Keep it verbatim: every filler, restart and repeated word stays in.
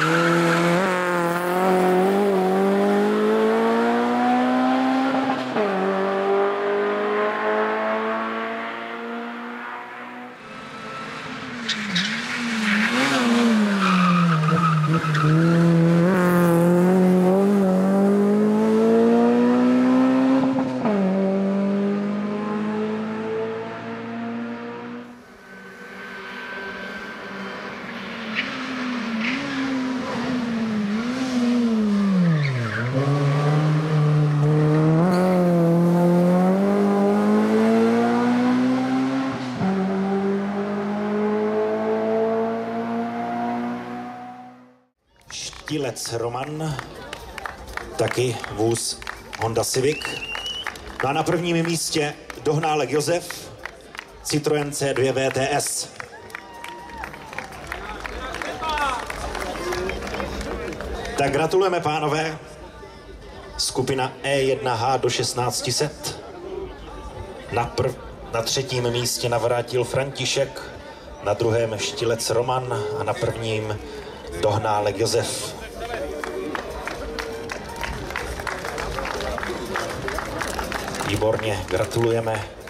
Štílec Roman, taky vůz Honda Civic. No a na prvním místě Dohnálek Josef, Citroën C dva V T S. Tak gratulujeme, pánové. Skupina E jedna H do šestnácti set. Na, prv, na třetím místě Navrátil František, na druhém Štílec Roman a na prvním Dohnálek Josef. Výborně, gratulujeme.